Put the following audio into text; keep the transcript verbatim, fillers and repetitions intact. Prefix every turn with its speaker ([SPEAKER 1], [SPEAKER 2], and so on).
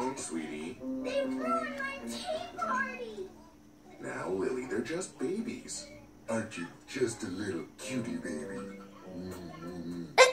[SPEAKER 1] wrong, sweetie?
[SPEAKER 2] They ruined my tea party.
[SPEAKER 1] Now, Lily, they're just babies. Aren't you just a little cutie baby? Mm-hmm.